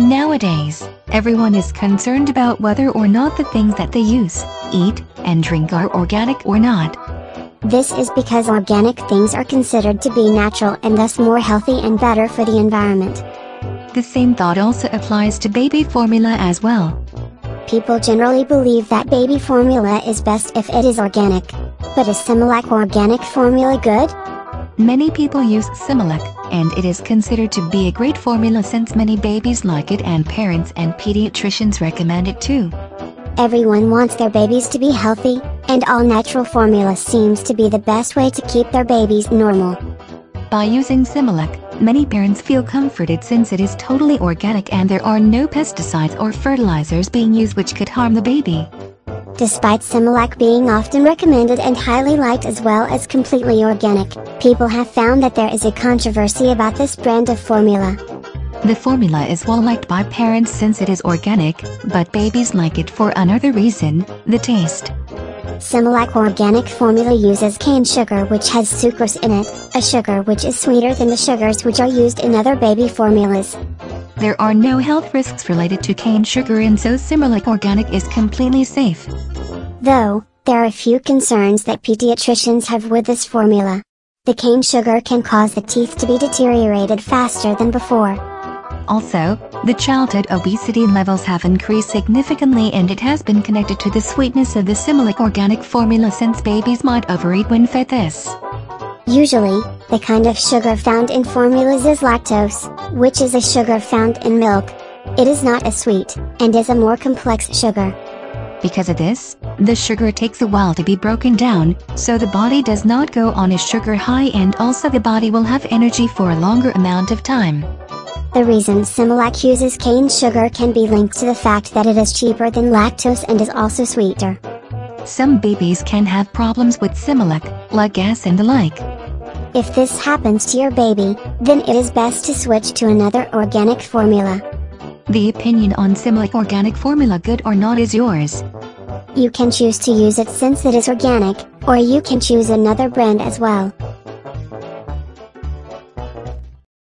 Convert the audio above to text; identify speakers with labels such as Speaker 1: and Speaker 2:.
Speaker 1: Nowadays, everyone is concerned about whether or not the things that they use, eat, and drink are organic or not.
Speaker 2: This is because organic things are considered to be natural and thus more healthy and better for the environment.
Speaker 1: The same thought also applies to baby formula as well.
Speaker 2: People generally believe that baby formula is best if it is organic. But is Similac organic formula good?
Speaker 1: Many people use Similac, and it is considered to be a great formula since many babies like it and parents and pediatricians recommend it too.
Speaker 2: Everyone wants their babies to be healthy, and all natural formula seems to be the best way to keep their babies normal.
Speaker 1: By using Similac, many parents feel comforted since it is totally organic and there are no pesticides or fertilizers being used which could harm the baby.
Speaker 2: Despite Similac being often recommended and highly liked as well as completely organic, people have found that there is a controversy about this brand of formula.
Speaker 1: The formula is well liked by parents since it is organic, but babies like it for another reason, the taste.
Speaker 2: Similac organic formula uses cane sugar which has sucrose in it, a sugar which is sweeter than the sugars which are used in other baby formulas.
Speaker 1: There are no health risks related to cane sugar and so Similac organic is completely safe.
Speaker 2: Though, there are a few concerns that pediatricians have with this formula. The cane sugar can cause the teeth to be deteriorated faster than before.
Speaker 1: Also, the childhood obesity levels have increased significantly and it has been connected to the sweetness of the Similac organic formula since babies might overeat when fed this.
Speaker 2: Usually, the kind of sugar found in formulas is lactose, which is a sugar found in milk. It is not as sweet, and is a more complex sugar.
Speaker 1: Because of this, the sugar takes a while to be broken down, so the body does not go on a sugar high and also the body will have energy for a longer amount of time.
Speaker 2: The reason Similac uses cane sugar can be linked to the fact that it is cheaper than lactose and is also sweeter.
Speaker 1: Some babies can have problems with Similac, like gas and the like.
Speaker 2: If this happens to your baby, then it is best to switch to another organic formula.
Speaker 1: The opinion on Similac organic formula good or not is yours.
Speaker 2: You can choose to use it since it is organic, or you can choose another brand as well.